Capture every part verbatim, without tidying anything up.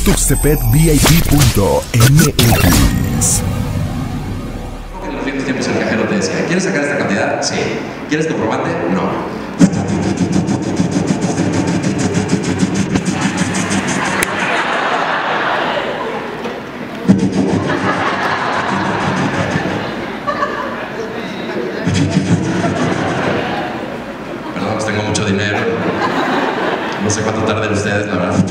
tuxtepec v i p punto m x. En los viejos tiempos el cajero te decía, ¿quieres sacar esta cantidad? Sí. ¿Quieres comprobante? No. Perdón, pues tengo mucho dinero. No sé cuánto tarden ustedes, la verdad.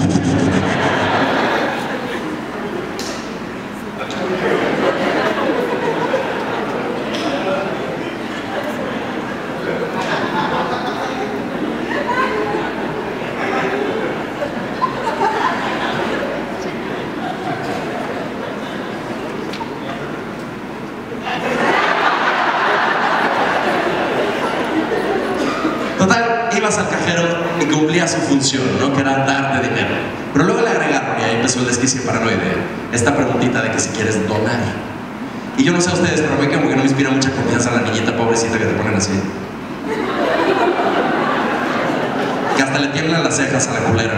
Total, ibas al cajero y cumplía su función, ¿no? Que era darte dinero. Pero luego le agregaron, y ahí empezó el desquicio paranoide, esta preguntita de que si quieres donar. Y yo no sé a ustedes, pero a mí como que no me inspira mucha confianza la niñita pobrecita que te ponen así. Que hasta le tiemblan las cejas a la culera.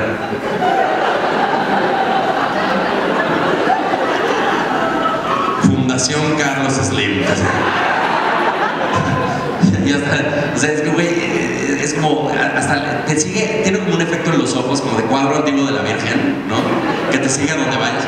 Fundación Carlos Slim. Y hasta, o sea, es que, güey, es como, hasta te sigue, tiene como un efecto en los ojos, como de cuadro antiguo de la Virgen, ¿no? Que te sigue a donde vayas.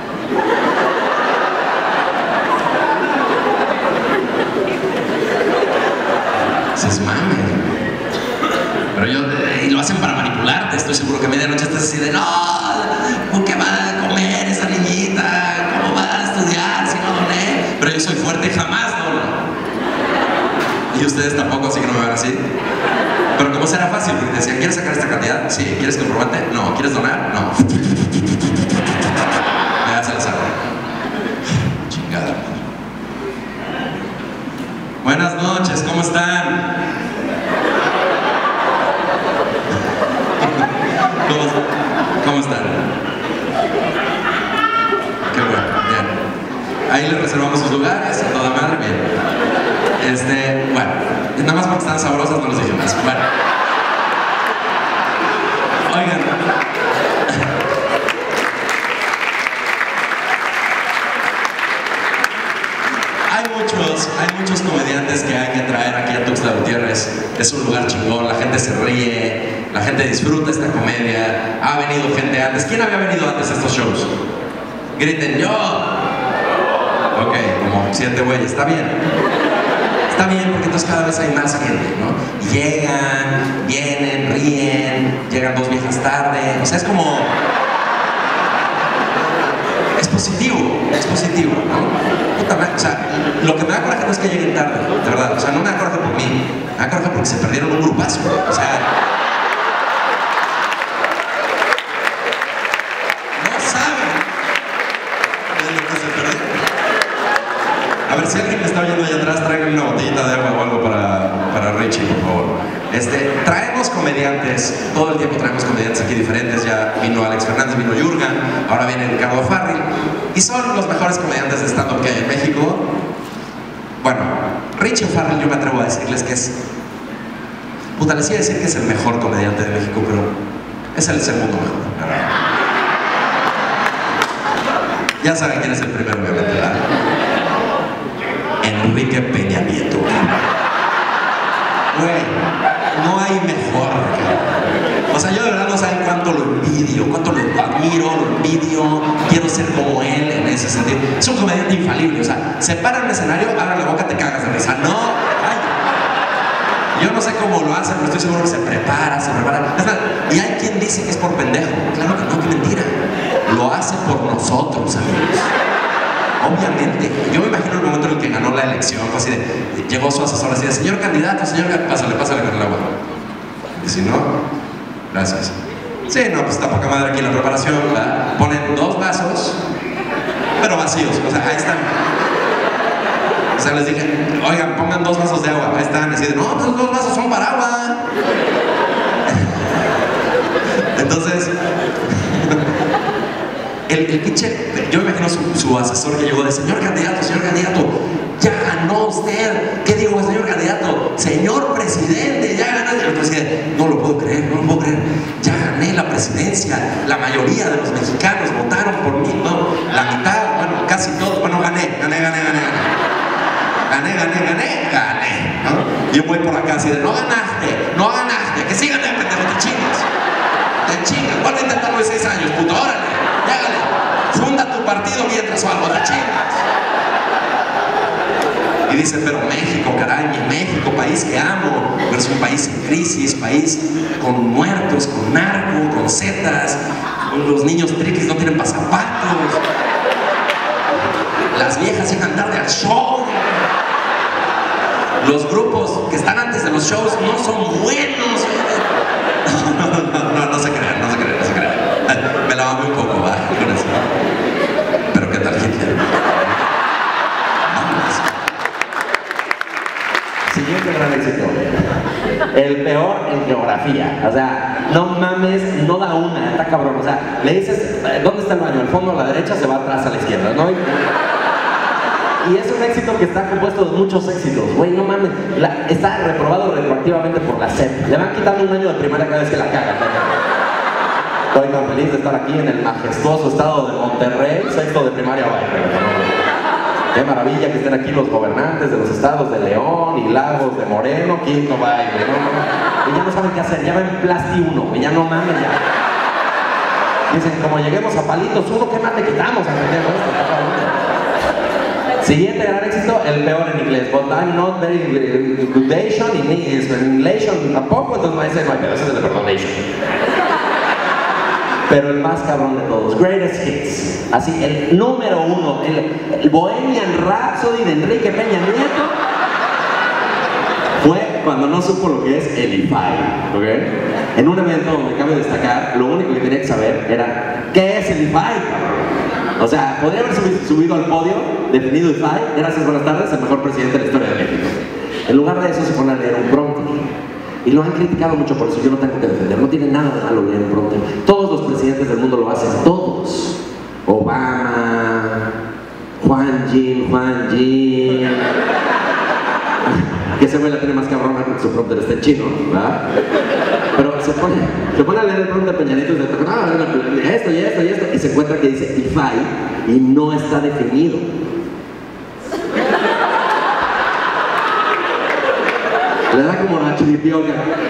Dices, mame. Pero yo, y lo hacen para manipularte, estoy seguro que a medianoche estás así de, no, ¿por qué va a comer esa niñita? ¿Cómo va a estudiar si no doné? Pero yo soy fuerte y jamás dono. Y ustedes tampoco, así que no me van así. Pero como será fácil, porque decían, ¿quieres sacar esta cantidad? Sí. ¿Quieres comprobante? No. ¿Quieres donar? No. Me das el saco. Chingada. Buenas noches, ¿cómo están? ¿Cómo, ¿Cómo están? Qué bueno, bien. Ahí les reservamos sus lugares, a toda madre, bien. Este, bueno, nada más porque están sabrosas no los dije más. Bueno. Oigan. Hay muchos, hay muchos comediantes que hay que traer aquí a Tuxtla Gutiérrez. Es un lugar chingón, la gente se ríe, la gente disfruta esta comedia. Ha venido gente antes. ¿Quién había venido antes a estos shows? Griten yo. Ok, como siete güeyes, está bien. Está bien, porque entonces cada vez hay más gente, ¿no? Y llegan, vienen, ríen, llegan dos viejas tarde, o sea, es como... Es positivo, es positivo, ¿no? Puta madre, o sea, lo que me da coraje no es que lleguen tarde, de verdad, o sea, no me da coraje por mí, me da coraje porque se perdieron un grupazo, o sea... No saben de lo que se perdieron. A ver, si alguien me está oyendo allá atrás, tráiganme una botellita de agua o algo para, para Richie, por favor. Este, traemos comediantes, todo el tiempo traemos comediantes aquí diferentes. Ya vino Alex Fernández, vino Yurga, ahora viene Ricardo Farril. Y son los mejores comediantes de stand-up que hay en México. Bueno, Richie Farril yo me atrevo a decirles que es... Puta, les iba a decir que es el mejor comediante de México, pero es el segundo mejor, la verdad. Ya saben quién es el primero, obviamente, ¿verdad? Enrique Peña Nieto. Güey, no hay mejor. O sea, yo de verdad no saben cuánto lo envidio, cuánto lo admiro, lo envidio, quiero ser como él en ese sentido. Es un comediante infalible, o sea, se para en el escenario, abre la boca, te cagas de risa. No, ay. Yo no sé cómo lo hace, pero estoy seguro que se prepara, se prepara. Es más, y hay quien dice que es por pendejo. Claro que no, que mentira. Lo hace por nosotros, amigos. Obviamente, yo me imagino el momento en el que ganó la elección, así de, llegó su asesor así de, señor candidato, señor candidato, pásale, pásale con el agua. Y si no, gracias. Sí, no, pues está poca madre aquí la preparación, ¿verdad? Ponen dos vasos, pero vacíos, o sea, ahí están. O sea, les dije, oigan, pongan dos vasos de agua, ahí están, y así de, no, pues los dos vasos son para agua. Entonces... El, el pinche, yo me imagino su, su asesor que llegó de, señor candidato, señor candidato, ya ganó usted. ¿Qué digo, señor candidato? Señor presidente, ya ganaste. El presidente, no lo puedo creer, no lo puedo creer. Ya gané la presidencia. La mayoría de los mexicanos votaron Y yo voy por acá así de, no ganaste, no ganaste, que sigan de pendejo, te chingas. Te chingas, vuelve a intentarlo en seis años, puto, órale, llégale. Funda tu partido mientras o algo, te chingas. Y dice, pero México, caray, México, país que amo, pero es un país en crisis, país con muertos, con narco, con zetas, los niños triquis no tienen pasapatos, las viejas llegan tarde al show, los grupos que están antes de los shows no son buenos. No, no, no, no, no se crean, no se crean, no se crean. Me la mamé un poco, va, con eso. Pero ¿qué tal Hitler? Siguiente gran éxito. El peor en geografía. O sea, no mames, no da una, está cabrón. O sea, le dices, ¿dónde está el baño? El fondo a la derecha, se va atrás a la izquierda, ¿no? Y es un éxito que está compuesto de muchos éxitos. Güey, no mames, la, está reprobado retroactivamente por la S E P. Le van quitando un año de primaria cada vez que la cagan. Estoy tan feliz de estar aquí en el majestuoso estado de Monterrey, sexto de primaria, vaya. Qué maravilla que estén aquí los gobernantes de los estados de León y Lagos de Moreno, quinto baile, ¿no? Y ya no saben qué hacer, ya ven Plasti uno, y ya no mames, ya. Dicen, como lleguemos a palitos uno, ¿qué más le quitamos a meter esto? Siguiente gran éxito, el peor en inglés. But I'm not very good Asian in English tampoco, entonces me dicen, no hay pedo, ese es el de Perdonation. Pero el más cabrón de todos, Greatest Hits. Así, el número uno, el, el Bohemian Rhapsody de Enrique Peña Nieto, fue cuando no supo lo que es el I F A I, ¿ok? En un evento donde cabe destacar, lo único que tenía que saber era ¿qué es el I F A I, cabrón? O sea, podría haber subido, subido al podio, definido I F A I, gracias, buenas tardes, el mejor presidente de la historia de México. En lugar de eso se pone a leer un prompter. Y lo han criticado mucho, por eso yo no tengo que defender. No tiene nada de malo leer un prompter. Todos los presidentes del mundo lo hacen, todos. Obama, Juan Jin, Juan Jin. Que ese güey la tiene más cabrona porque su prompter está en chino, ¿verdad? Pero se pone, se pone a leer el prompter de Peña Nieto y se toca, ah, esto y esto y esto, y se encuentra que dice I F A I y no está definido. Le da como la chiripioca.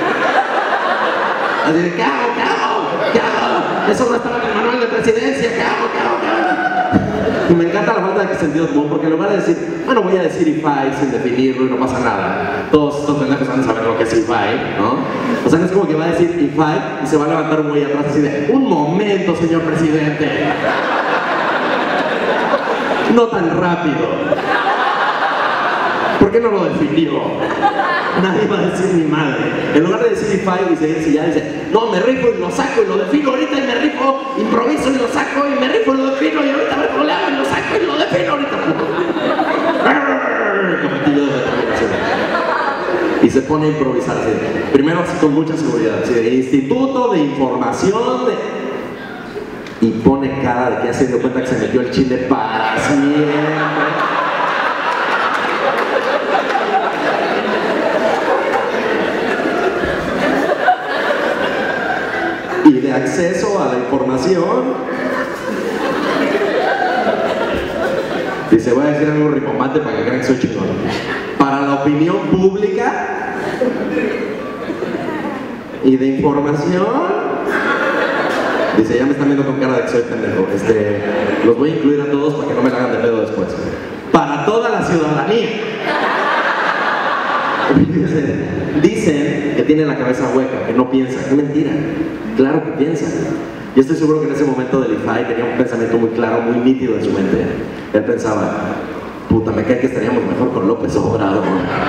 Así de, ¿qué hago? ¿Qué hago? ¿Qué hago? Eso no estaba en el manual de presidencia. ¿Qué hago? ¿Qué hago? ¿Qué hago? Y me encanta la falta de sentido común, porque en lugar de decir, bueno, voy a decir I F A I sin definirlo y no pasa nada. Todos estos pendejos van a saber lo que es I F A I, ¿no? O sea, no es como que va a decir I F A I y se va a levantar un güey atrás así de, un momento, señor presidente. No tan rápido. ¿Por qué no lo definió? Nadie va a decir ni madre. En lugar de decir I F A I y seguir ya dice, no, me rifo y lo saco y lo defino ahorita y me rifo, improviso y lo saco y me rifo y lo defino y ahorita me roleo y lo saco y lo defino ahorita. Cometido de determinación. Y se pone a improvisar así. Primero así con mucha seguridad, así de Instituto de Información de... Y pone cara de que ya se dio cuenta que se metió el chile para siempre. Y de acceso a la información. Dice, voy a decir algo rimbombante para que crean que soy chingón. Para la opinión pública y de información. Dice, ya me están viendo con cara de que soy pendejo. Este, los voy a incluir a todos para que no me la hagan de pedo después. Para toda la ciudadanía. Dicen, dicen que tiene la cabeza hueca, que no piensa. Es mentira. Claro que piensa. Yo estoy seguro que en ese momento del I F A I tenía un pensamiento muy claro, muy nítido en su mente. Él pensaba, puta, me cae que estaríamos mejor con López Obrador.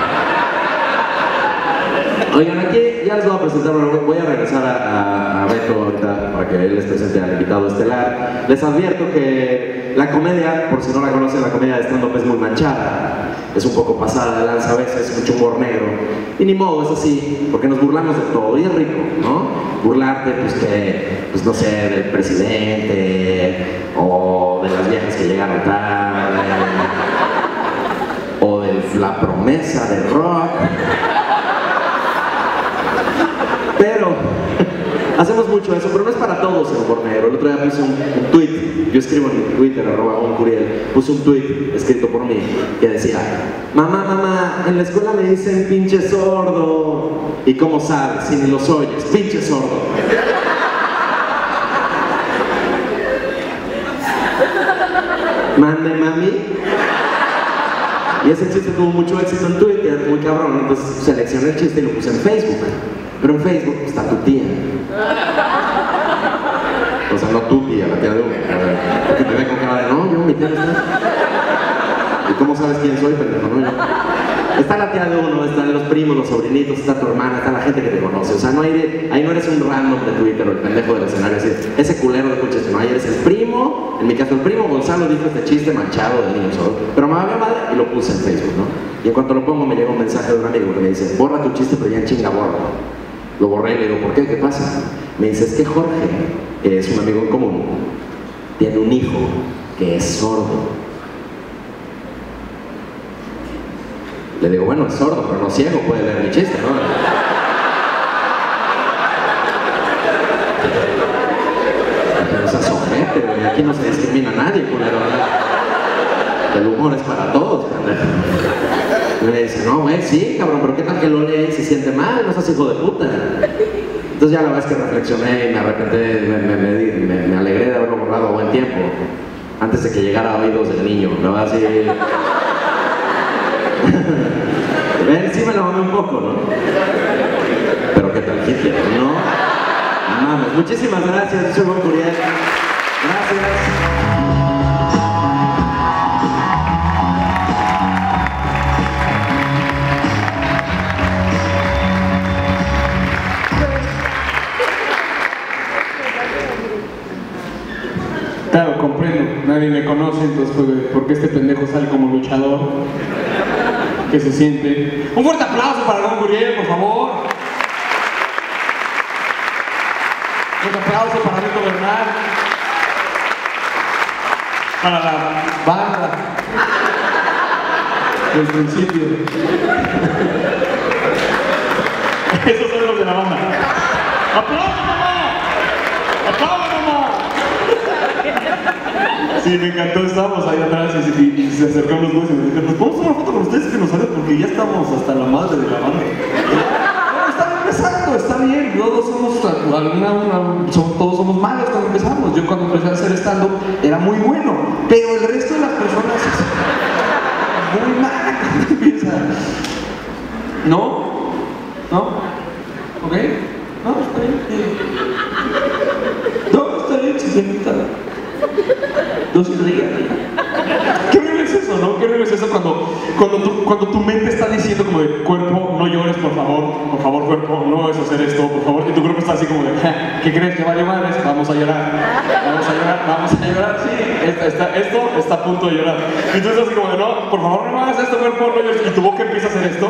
Oigan, aquí ya les voy a presentar, voy a regresar a, a, a Beto ahorita para que él les presente al invitado estelar. Les advierto que la comedia, por si no la conocen, la comedia de stand-up es muy manchada, es un poco pasada de lanza a veces, mucho humor negro. Y ni modo, es así, porque nos burlamos de todo, y es rico, ¿no? Burlarte, pues que, pues no sé, del presidente, o de las viejas que llegaron tarde, o de la promesa del rock. Pero Hacemos mucho eso, pero no es para todos el humor negro. El otro día puse un, un tweet, yo escribo en Twitter, arroba oncuriel, puse un tweet escrito por mí que decía: mamá, mamá, en la escuela me dicen pinche sordo. ¿Y cómo sabes? Si ni los oyes, pinche sordo. Mande, mami. Y ese chiste tuvo mucho éxito en Twitter, muy cabrón. Entonces seleccioné el chiste y lo puse en Facebook. Pero en Facebook está tu tía. O sea, no tu tía, la tía de uno. Porque te ve con cara de, no, yo, mi tía no está. ¿Y cómo sabes quién soy, pendejo? No, yo. Está la tía de uno, están los primos, los sobrinitos, está tu hermana, está la gente que te conoce. O sea, no hay de, ahí no eres un random de Twitter o el pendejo del escenario, así, ese culero de chiste, no, ahí eres el primo, en mi caso el primo Gonzalo dijo este chiste manchado de niño solo, pero me valió madre y lo puse en Facebook, ¿no? Y en cuanto lo pongo me llega un mensaje de un amigo que me dice: borra tu chiste, pero ya en chinga borra. Lo borré y le digo: ¿por qué? ¿Qué pasa? Me dice: es que Jorge, que es un amigo en común, tiene un hijo que es sordo. Le digo: bueno, es sordo, pero no ciego, puede leer mi chiste, ¿no? Pero se sojete, güey, aquí no se discrimina a nadie, culero, ¿verdad? El humor es para todos, pendejo. Y me dice: no, güey, sí, cabrón, pero ¿qué tal que lo lee y se siente mal? No seas hijo de puta. Entonces ya la vez que reflexioné y me arrepentí, me, me, me, me, me alegré de haberlo borrado a buen tiempo, antes de que llegara a oídos del niño, ¿no? Así... Ven, sí me lo mamé un poco, ¿no? Pero qué tal Hitler, ¿no? Mames, muchísimas gracias, soy Oncuriel. Gracias. Claro, comprendo, nadie me conoce, entonces pues, ¿por qué este pendejo sale como luchador? ¿Qué se siente? Un fuerte aplauso para Don Guriel, por favor. Un aplauso para Neto Bernal, para la banda del principio. Esos son los de la banda. ¡Aplausos, mamá! ¡Aplausos, mamá! Sí, me encantó, estábamos ahí atrás y, y, y se acercaron los güeyes y me dijeron: ¿nos podemos tomar una foto con ustedes que nos sale? Porque ya estamos hasta la madre de la banda. Bueno, está bien, exacto, está bien, todos somos, alguna, una, somos, todos somos malos cuando empezamos. Yo cuando empecé a hacer stand-up era muy bueno, pero el resto de las personas es muy mala cuando empieza. ¿No? ¿No? ¿Ok? No, está bien. No, está bien, si se invita. No se rían. Qué horrible es eso, ¿no? Qué horrible es eso cuando, cuando, tu, cuando tu mente está diciendo como de: cuerpo, no llores, por favor, por favor, cuerpo, no debes hacer esto, por favor. Y tu cuerpo está así como de: ¿qué crees que vale madres? Vamos a llorar, vamos a llorar, vamos a llorar, sí, esta, esta, esto está a punto de llorar. Y tú estás así como de: no, por favor, no hagas esto, cuerpo, no llores. Y tu boca empieza a hacer esto.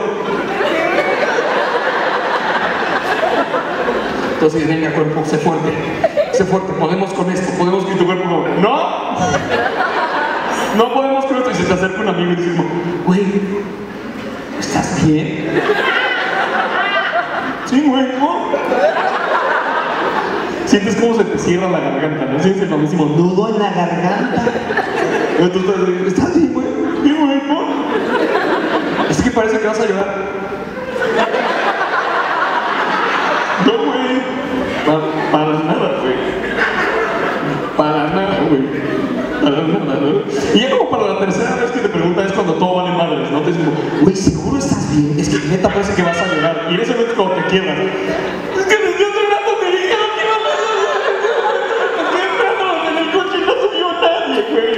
Entonces, venga, cuerpo, sé fuerte, sé fuerte, podemos con esto, podemos con tu cuerpo. No, no, no podemos con esto. Y se te acerca un amigo y dice: güey, ¿estás bien? Sí, güey, ¿no? Sientes cómo se te cierra la garganta, ¿no? Sientes el famosísimo nudo en la garganta. Entonces, ¿estás bien, güey? Sí, güey, ¿no? Es que parece que vas a llorar. No, güey. Para, para nada, güey. Para nada, güey. Para nada, ¿no? Y ya como para la tercera vez que te preguntan es cuando todo vale madres, ¿no? Te dicen: güey, ¿seguro estás bien? Es que neta parece que vas a llorar. Y en ese momento es como te quiebras. Es que desde hace rato me dijeron que iban a llorar. Estoy esperándolos en el coche y no subió nadie, güey.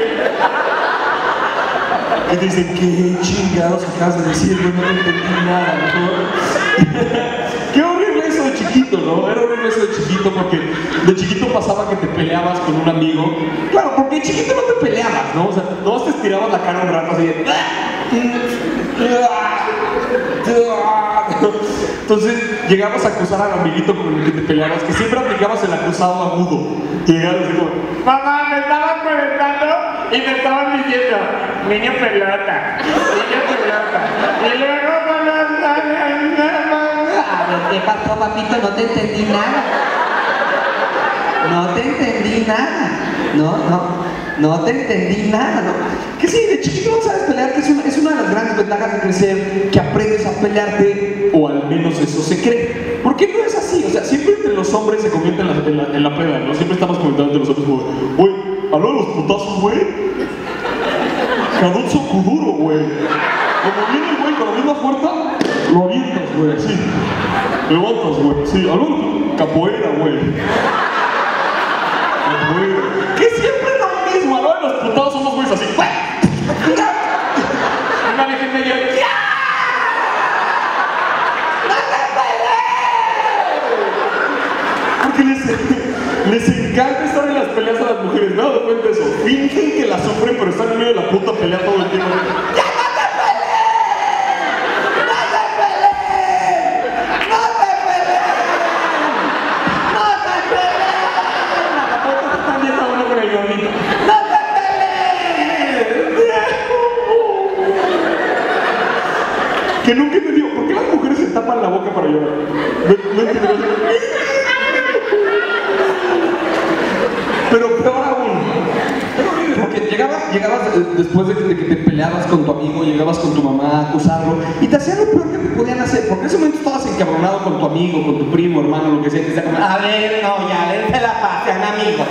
Y te dicen: ¿qué chingados acabas de decir? Güey, no entendí nada, ¿no? Qué horrible eso de chiquito, ¿no? Era horrible eso de chiquito porque de chiquito pasaba que te peleabas con un amigo. Claro, porque de chiquito no te peleabas, ¿no? O sea, no te estirabas la cara un rato así de... Entonces llegabas a acusar al amiguito con el que te peleabas, que siempre aplicabas el acusado agudo. Y llegabas así como: mamá, me estaban molestando y me estaban diciendo: niño pelota, niño pelota. Y luego... ¿qué pasó, papito? No te entendí nada. no te entendí nada. No, no, no te entendí nada, ¿no? Que sí, de chiquito no sabes pelear, que es una, es una de las grandes ventajas de crecer, que aprendes a pelearte, o al menos eso se cree. ¿Por qué no es así? O sea, siempre entre los hombres se convierte en la, en la, en la peda, ¿no? Siempre estamos comentando entre los hombres como, oye, habló de los putazos, güey. Caduzzo Kuduro, güey. Como viene el güey con la misma fuerza, lo avientas, güey, así. Levantas, güey, sí. Habló de capoeira, güey. Capoeira. Que siempre es lo mismo, habló de los putados, somos güeyes así, güey. Una vez en medio, ¡ya! ¡No te pelees! Porque les, les encanta estar en las peleas a las mujeres, ¿no? ¿No cuenta eso? Fingen que la sufren, pero están en medio de la puta pelea todo el tiempo. ¡Ya no te pelees! ¡No te pelees! ¡No te pelees! ¡No te pelees! La puta se está viendo a uno con el gordito. ¡No te pelees! Que nunca entendió, ¿por qué las mujeres se tapan la boca para llorar? No, no entiendo. Pero peor aún, porque llegabas, llegabas después de que, de que te peleabas con tu amigo, llegabas con tu mamá a acusarlo y te hacían lo peor que te podían hacer, porque en ese momento estabas encabronado con tu amigo, con tu primo, hermano, lo que sea, y te decían, a ver, no, ya, dense la paz, sean amigos.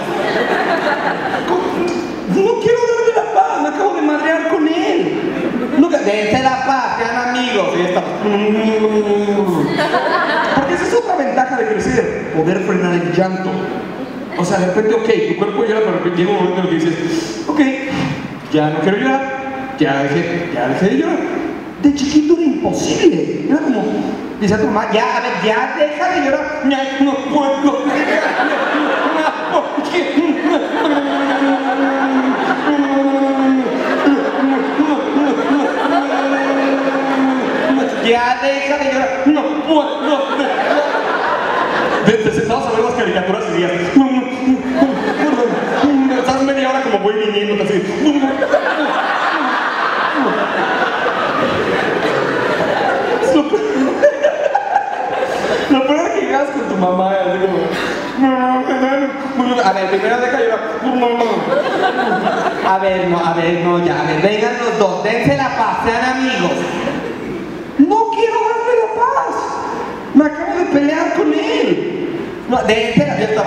No quiero darle la paz, me acabo de madrear con él. Nunca, dense la paz, sean amigos. Y está. Porque esa es otra ventaja de crecer, poder frenar el llanto. O sea, de repente, ok, tu cuerpo llora, pero de repente llega un momento en el que dices, ok, ya no quiero llorar, ya dejé, ya dejé de llorar. De chiquito era imposible, era como, dice a tu mamá, ya, a ver, ya deja de llorar, ya no puedo. Ya deja de llorar, no puedo. Te sentabas a ver las caricaturas y días, estás media hora como voy viniendo así. Lo peor, lo peor es que llegas con tu mamá así como, a ver, primero deja llorar. A ver, no, a ver, no, ya, a ver, vengan los dos, dense la paz, sean amigos. No quiero darle la paz. Me acabo de pelear con él. No, dense la paz.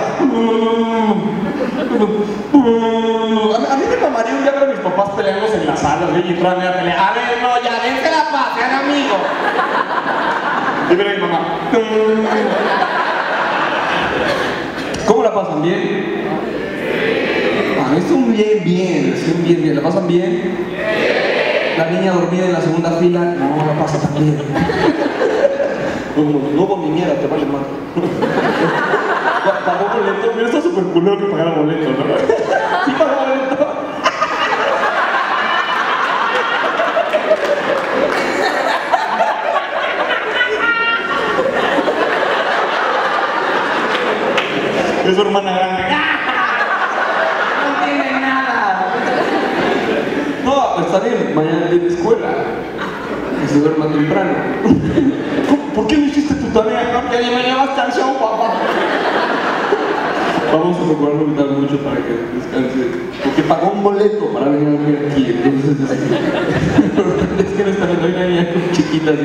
A mí me mamaría un día ver a mis papás peleándose en la sala, ¿sí? Y entrarme a pelear. A ver, no, ya, dense la paz, sean amigos. Y mira a mi mamá. ¿Cómo la pasan? ¿Bien? Ah, están bien, bien, están bien, bien. ¿La pasan bien? La niña dormida en la segunda fila, no, la pasa tan bien. No, no, no, niñera, te vale más. Pagó boleto, mira, está súper culero que pagara boleto, ¿no? Sí pagó boleto. Es su hermana grande. No tiene nada. No, está bien, mañana tiene escuela. Y se duerma temprano. ¿Por qué no hiciste tu tarea? No, que ya me llevaste al show, papá. Vamos a procurar no gritar mucho para que descanse. Porque pagó un boleto para venir a dormir aquí. Entonces, es, es que no está viendo una niña chiquita así.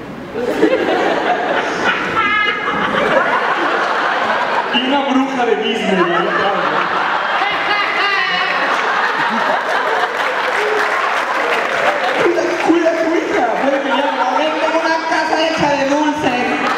Y una bruja de Disney. Cuida, cuida a tu hija. Puede que ya no venga una casa hecha de dulce.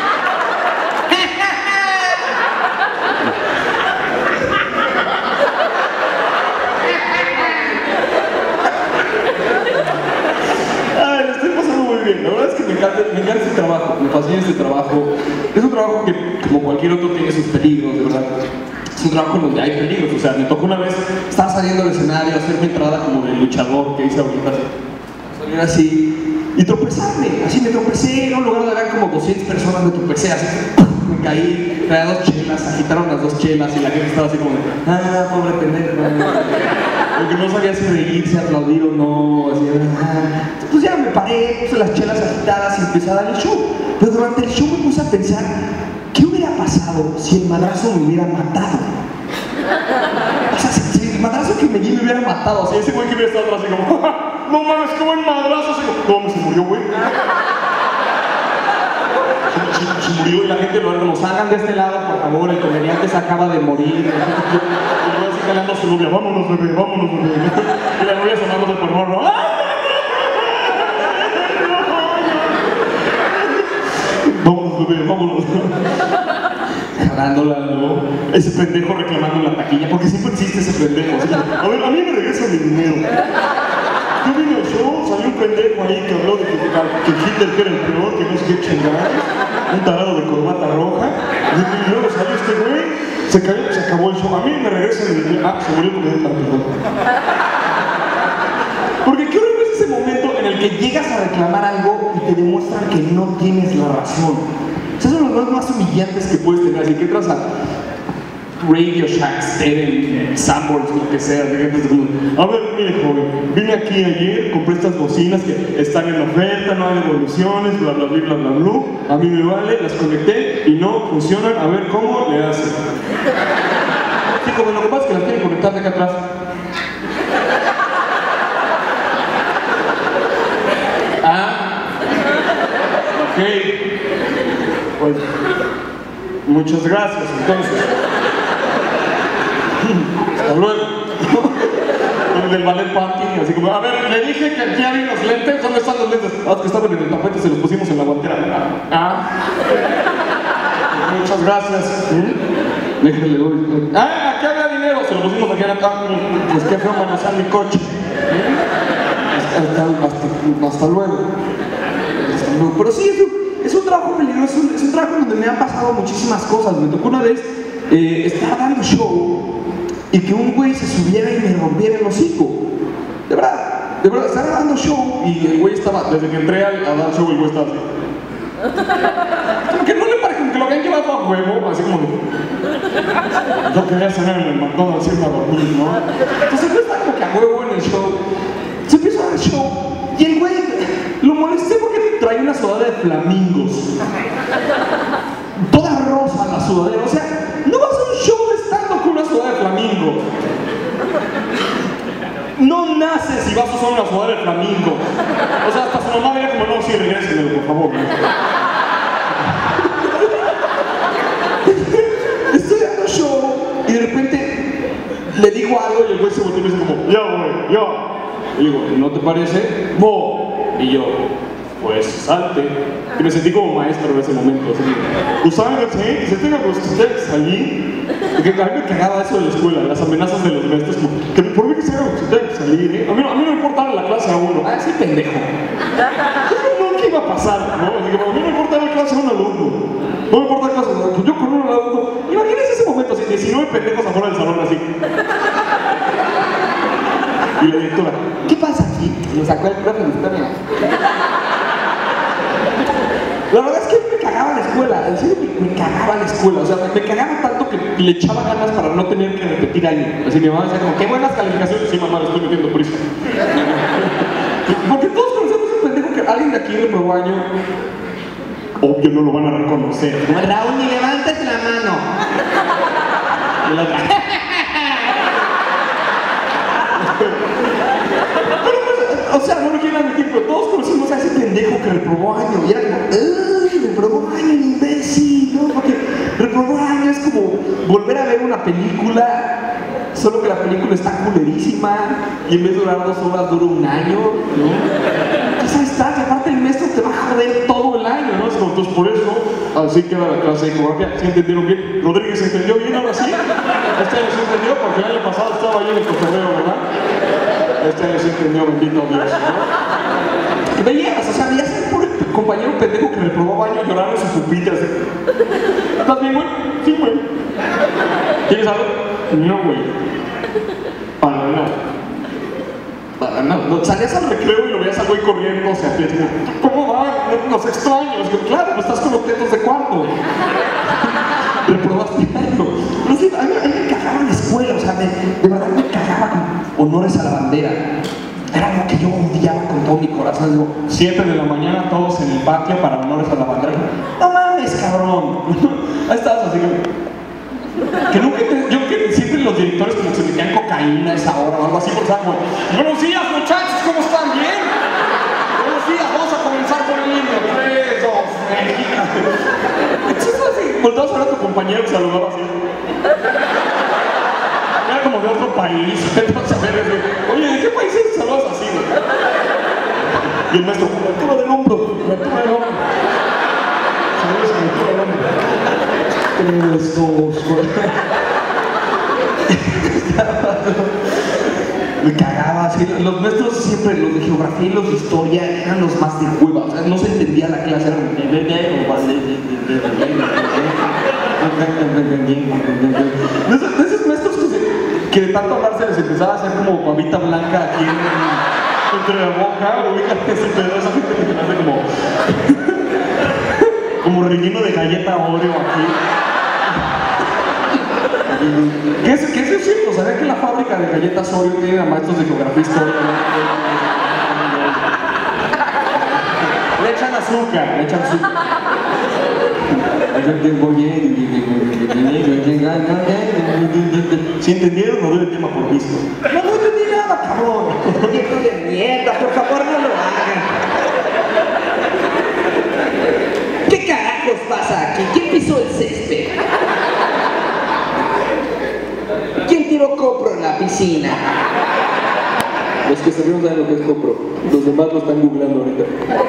Ay, lo estoy pasando muy bien. La verdad es que me encanta, me encanta este trabajo. Me fascina este trabajo. Es un trabajo que, como cualquier otro, tiene sus peligros, de verdad. Es un trabajo en donde hay peligros. O sea, me tocó una vez estar saliendo al escenario, hacer mi entrada como de luchador que hice ahorita. Salir así y tropezarme. Así me tropecé. En un lugar donde eran como doscientas personas, me tropecé así. Me caí, traía dos chelas, agitaron las dos chelas y la gente estaba así como de, ah, pobre pendejo. Porque no sabía si reírse, aplaudir o no. Así, ah. Pues ya me paré, puse las chelas agitadas y empecé a dar el show. Pero durante el show me puse a pensar, ¿qué hubiera pasado si el madrazo me hubiera matado? O sea, si, si el madrazo que me di me hubiera matado, o sea, ese güey que hubiera estado atrás, así como, no mames, qué buen madrazo, así como, ¿cómo se murió, güey? Se, se murió y la gente lo nos hagan de este lado, por favor, el comediante se acaba de morir. Y luego así calando a su novia, vámonos, bebé, vámonos, bebé. Y la novia sonándose por morro. Vámonos, bebé, vámonos. Jalándola, ¿no? Ese pendejo reclamando en la taquilla, porque siempre existe ese pendejo. Así, a ver, a mí me regresa mi dinero. Yo vine al show, salió un pendejo ahí que habló de que, que Hitler que era el peor, que no sé qué chingados, un tarado de corbata roja, y luego salió este güey, se cayó, se acabó el show. A mí me regresa mi dinero. Ah, se murió porque era tan perdón. Porque qué horrible es ese momento en el que llegas a reclamar algo y te demuestran que no tienes la razón. O sea, son los momentos más humillantes que puedes tener. Así que entras a Radio Shack, Stereo, Sanborns, lo que sea. A ver, mire, joven, vine aquí ayer, compré estas bocinas que están en oferta, no hay devoluciones, bla, bla, bla, bla, bla, bla. A mí me vale, las conecté y no funcionan. A ver cómo le hacen. Sí, como lo que pasa es que las tienen conectadas de acá atrás. Ah, ok. Pues, muchas gracias, entonces. Hasta luego. Con el ballet parking, así como, a ver, le dije que aquí había unos lentes, ¿dónde están los lentes? Ah, que estaban en el tapete, se los pusimos en la guantera. Ah. Muchas gracias. ¿Mm? Déjenle, voy. Ah, aquí había dinero, se lo pusimos aquí en la ah, pues qué feo manejar mi coche. Hasta, hasta, hasta luego. Hasta luego. Pero sí, es un, es un trabajo peligroso, es un, es un trabajo donde me han pasado muchísimas cosas. Me tocó una vez eh, estar dando show y que un güey se subiera y me rompiera el hocico. De verdad, de verdad, estaba dando show y el güey estaba, desde que entré a, a dar show, el güey estaba así. Como que no le parece, como que lo habían llevado a huevo, así como de... Yo quería cenar en el McDonald's irme a dormir, ¿no? Entonces el güey estaba como que a huevo en el show. Se empieza a dar el show y el güey lo molesté porque traía una sudadera de flamingos. Toda rosa la sudadera, o sea, no vas a un show de stand-up con una sudadera de flamingo. No naces y vas a usar una sudadera de flamingo. O sea, hasta su mamá veía como, no, sí, regrésenmelo, por favor. Estoy dando show y de repente le digo algo y el güey se volteó y me dice como, ya, güey, ya. Y digo, ¿no te parece? No. Y yo, pues salte. Y me sentí como maestro en ese momento. Así que, ¿ustedes eh? ¿Se tengan ustedes allí? Porque a mí me cagaba eso de la escuela, las amenazas de los maestros. Como, que por mí que se hagan ustedes que salir, ¿eh? A mí, a mí no me importaba la clase a uno. Ah, sí, pendejo. No, ¿qué iba a pasar? ¿No? Así que, a mí no me importaba la clase a un alumno. No me importa la clase a un alumno. Yo con un alumno. Imagínense ese momento, así, diecinueve pendejos afuera del salón, así. Y la directora, ¿qué pasa aquí? Lo sacó el profe de historia. La verdad es que me cagaba la escuela, en serio me, me cagaba la escuela, o sea, me, me cagaba tanto que le echaba ganas para no tener que repetir año. Así mi mamá decía como, qué buenas calificaciones, sí mamá, le estoy metiendo prisa. Porque todos conocemos un pendejo que alguien de aquí reprobó año, obvio no lo van a reconocer. Raúl, ni levantes la mano. Y la otra, o sea, no lo quiero admitir, pero todos conocimos a ese pendejo que reprobó año. Y era como, ¡ay, reprobó año, el imbécil! ¿No? Porque reprobó año es como volver a ver una película, solo que la película está culerísima y en vez de durar dos horas dura un año, ¿no? Entonces ahí estás, y aparte el maestro te va a joder todo el año, ¿no? Es como, entonces por eso, así queda la clase de geografía. ¿Sí entendieron bien? ¿Rodríguez entendió bien ahora sí? Este año sí entendió, porque el año pasado estaba ahí en el cotorreo, ¿verdad? Este año sí entendió, bendito Dios, ¿no? Y veías, o sea, veías al pobre compañero pendejo que reprobó baño llorando en sus pupitas. ¿Estás bien, güey? Sí, güey. ¿Tienes algo? No, güey. Para nada. Para nada. No, salías al recreo y lo veías al güey corriendo hacia ti. ¿Cómo va? Los extraños. Claro, no estás con los tetos de cuarto. Reprobaste algo. No sé, a mí, a mí me cagaba la escuela, o sea, me, de verdad me cagaba con honores a la bandera. Era algo que yo odiaba con todo mi corazón. Digo, siete de la mañana todos en el patio para honores a la bandera. No mames, cabrón. Ahí estabas así que... que nunca te, yo que siempre los así por saco. Buenos días, muchachos, ¿cómo están? ¿Bien? Buenos días, vamos a comenzar con el himno. Tres, dos, México. Entonces así, volteabas a ver a tu compañero que saludaba así. Era como de otro país. Entonces, a ver, oye, ¿de qué país es? Saludas así, güey. Y el maestro, me altura del hombro, me altura del hombro. Saludos a me altura del hombro. Tres, dos, me cagaba, así. Los maestros siempre, los de geografía y los de historia, eran los más de hueva. O sea, no se entendía la clase. Era como... De esos maestros que, se, que de tanto hablar se les empezaba a hacer como babita blanca aquí en, entre la boca. Ubícate ese pedo, esa gente que se hace como... como relleno de galleta Oreo aquí. ¿Qué es, ¿Qué es cierto? ¿Sabía que la fábrica de galletas Oreo tiene a maestros de geografía histórica? Le echan azúcar, le echan azúcar. Si entendieron, no doy el tema por visto. No, no entendí nada, cabrón. Hijo de mierda, por favor no lo hagan. ¿Qué carajos pasa aquí? ¿Quién pisó el césped? ¿Quién tiró copro en la piscina? Los que sabemos saben lo que es copro. Los demás lo están googleando ahorita.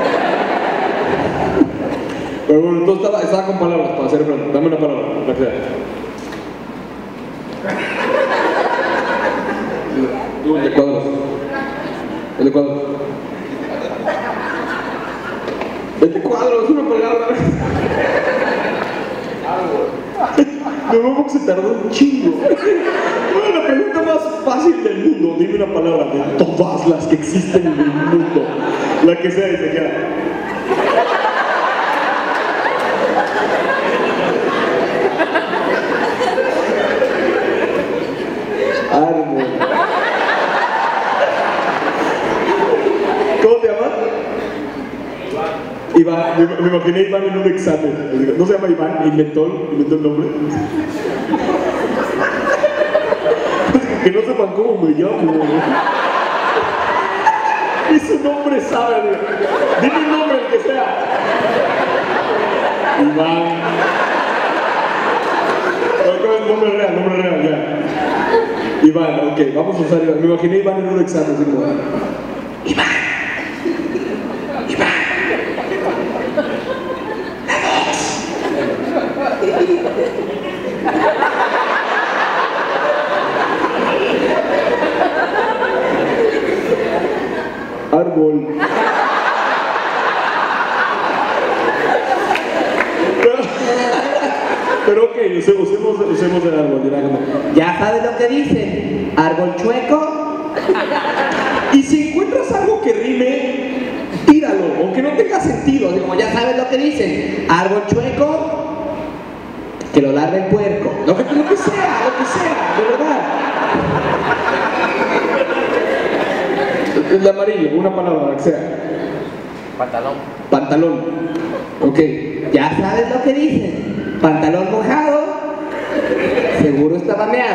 Pero bueno, entonces estaba, estaba con palabras para hacer frente. Dame una palabra, la que sea. El de cuadros. El de cuadros. El de cuadros, es una palabra. Me voy que se tardó un chingo. Bueno, la pregunta más fácil del mundo. Dime una palabra de todas las que existen en el mundo. La que sea y se queda. Árbol. ¿Cómo te llamas? Iván. Me, me imaginé a Iván en un examen. ¿No se llama Iván? ¿Inventó, inventó el nombre? Que no sepan cómo me llamo. Y su nombre sabe. Dime el nombre, el que sea. Iván. No, nombre real, nombre real, ya. Iván, ok, vamos a usar Iván. Me imaginé Iván en un examen, así como... Iván. Iván. Árbol. Pero ok, usemos, usemos, usemos el árbol, dirá como... Ya sabes lo que dicen. Árbol chueco. Y si encuentras algo que rime, tíralo, aunque no tenga sentido. Así como Ya sabes lo que dicen. Árbol chueco. Que lo largue el puerco. Lo que, lo que sea, lo que sea, de verdad. El de amarillo, una palabra, la que sea. Pantalón. Pantalón. Ok. Ya sabes lo que dicen. Pantalón mojado. Seguro está baneado.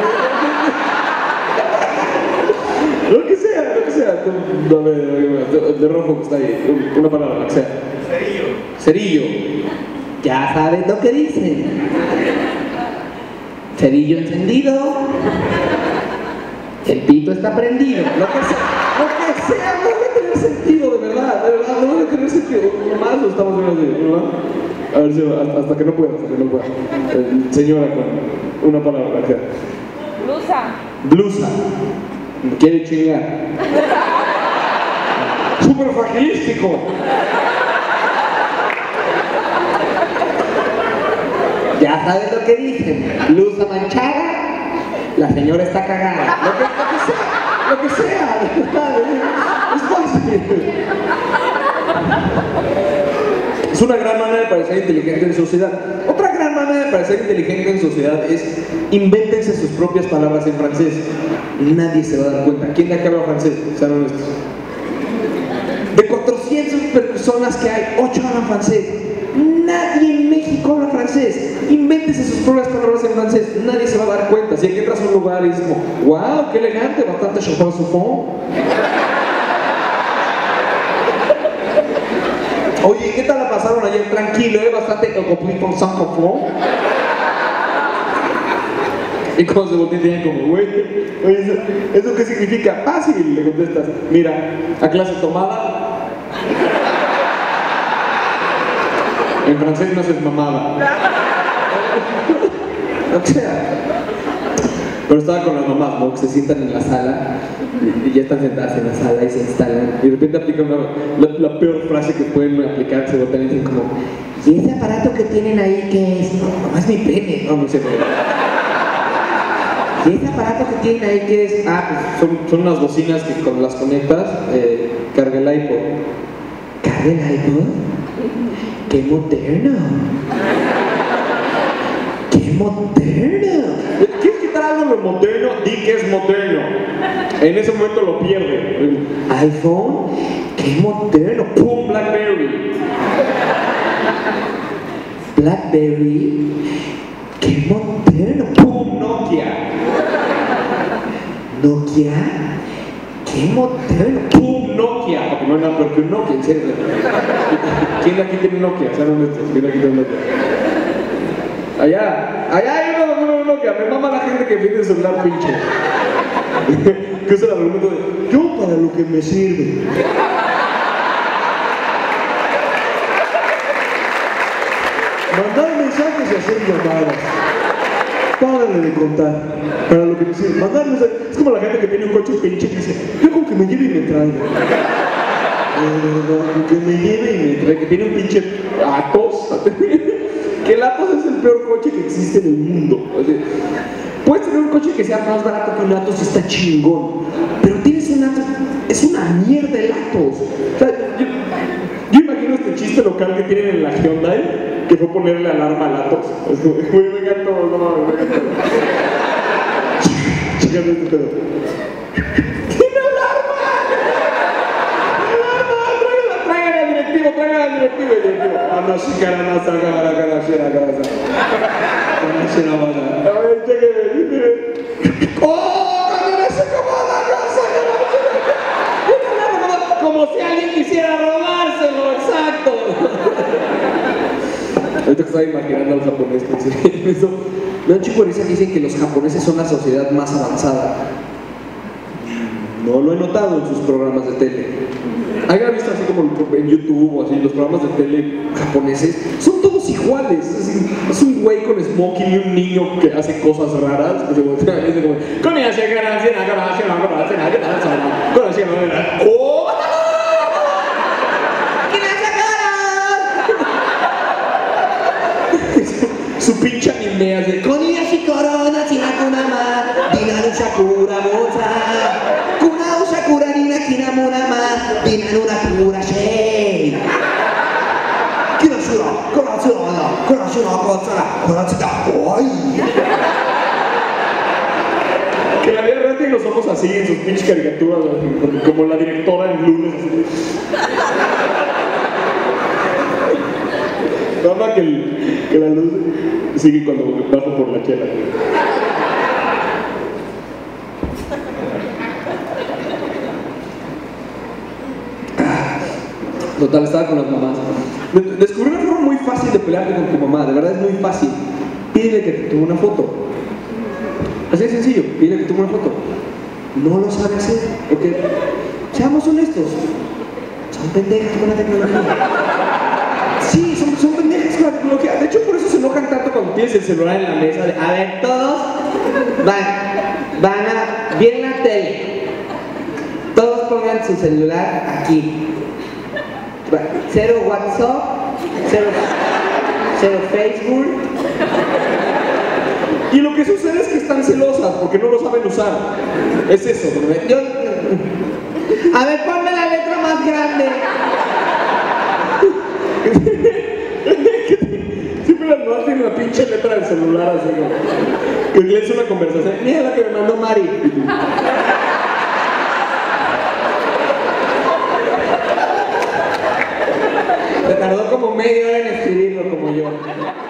¿No? Lo que sea, lo que sea. A ver, de rojo que está ahí. Una palabra, la que sea. Cerillo. Cerillo. Ya sabes lo que dicen. Cerillo encendido. El pito está prendido. Lo que sea, lo que sea, no debe tener sentido, de verdad, de verdad, no debe tener sentido. Nomás lo estamos viendo así, ¿verdad? A ver si hasta, hasta que no pueda, hasta que no pueda. Eh, señora, con una palabra, ¿qué? Blusa. Blusa. Me quiere chingar. Súper fragilístico. Ya sabes lo que dicen. Blusa manchada. La señora está cagada. Lo que, lo que sea, lo que sea, de verdad, es fácil. Es una gran manera de parecer inteligente en sociedad. Otra gran manera de parecer inteligente en sociedad es invéntense sus propias palabras en francés. Nadie se va a dar cuenta. ¿Quién de acá habla francés? Sean honestos. De cuatrocientas personas que hay, ocho hablan francés. Nadie en México chico habla francés. Invéntese sus propias palabras en francés. Nadie se va a dar cuenta. Si entras a un lugar y dices como, wow, qué elegante, bastante champán soufón. Oye, ¿qué tal la pasaron ayer? Tranquilo, ¿eh? Bastante complete con San Conflón. Y cuando se voltean tienen como, güey, oye, ¿eso, ¿eso qué significa? Fácil, le contestas. Mira, a clase tomada. En francés no se es mamada. O sea, pero estaba con las mamás, ¿no? Que se sientan en la sala y, y ya están sentadas en la sala y se instalan. Y de repente aplican una, la, la peor frase que pueden aplicar, se voltean y dicen como, ¿y ese aparato que tienen ahí qué es? No, no es mi pene. No, no sé. ¿Y ese aparato que tienen ahí qué es? Ah, pues son, son unas bocinas que cuando las conectas, eh, carga el iPod. ¿Carga el iPod? ¡Qué moderno! ¡Qué moderno! ¿Quieres quitar algo de moderno? Di que es moderno. En ese momento lo pierde. iPhone, ¡qué moderno! ¡Pum! Blackberry. Blackberry, ¡qué moderno! ¡Pum! Nokia. Nokia, ¡qué moderno! ¡Pum! Nokia. Porque no hay nada peor que un Nokia, en serio. ¿Quién aquí tiene Nokia? ¿Saben dónde está? ¿Quién aquí tiene Nokia? Allá, allá hay uno, uno, uno Nokia. Me mama la gente que pide el celular pinche. Que usa el argumento de, yo para lo que me sirve. Mandar mensajes y hacer llamadas. Párale de contar. Para lo que me sirve. Mandar mensajes. Es como la gente que tiene un coche pinche que dice, yo con que me lleve y me traiga. Eh, que me lleve y me traiga. Que tiene un pinche Atos. Que el Atos es el peor coche que existe en el mundo. O sea, puedes tener un coche que sea más barato que un Atos y está chingón. Pero tienes un Atos. Es una mierda el Atos. O sea, yo, yo imagino este chiste local que tienen en la Hyundai. Que fue ponerle alarma al Atos. Muy venga todos, no mames, venga todos. Chécate este pedo. ¡Tiene alarma! ¡Alarma! ¡Tráigala! ¡Traigan al directivo! ¡Traigan al directivo! Y directivo. Ah, no, sí, cara, no, saca, cara, cara, cara, cara. No se la van a. A ver, chéqueme. ¡Oh! ¡Cuando se acomoda la casa! Como si alguien quisiera robárselo, exacto. Ahorita que estaba imaginando al japonés, pensé, eso, me da un chico de risa que dicen que los japoneses son la sociedad más avanzada. No lo he notado en sus programas de tele. ¿Alguien ha visto así como en YouTube o así, los programas de tele japoneses? Son todos iguales. Es, así, es un güey con smoking y un niño que hace cosas raras. Que se voltea y dice como, ¡oh! Su pinche anime hace Koniyashi corona Chinakuna ma Dinanu Shakura moza Kunao Shakura Nina Kinamuna ma Dinanu Nakura Shei Kirashura Kurashura no Kurashura Kotsara Kurashura Oi. Que la vida real tiene los ojos así en sus pinches caricaturas, como la directora en lunes. Nada que, el, que la luz sigue cuando bajo por la chela. Total, estaba con las mamás. Descubrí una forma muy fácil de pelearte con tu mamá, de verdad es muy fácil. Pídele que te tome una foto. Así de sencillo, pídele que te tome una foto. No lo sabe hacer, porque seamos honestos, son pendejas con la tecnología. Sí, son, son pendejas con la tecnología. De hecho, por eso se enojan tanto cuando tienes el celular en la mesa. De, a ver, todos van, van a, vienen la tele. Todos pongan su celular aquí. Cero WhatsApp, cero, cero Facebook. Y lo que sucede es que están celosas porque no lo saben usar. Es eso. Yo, a ver, ponme la letra más grande. Siempre las mamás tienen la pinche letra del celular así como que lees una conversación. Mira la que me mandó Mari. Se tardó como media hora en escribirlo como yo.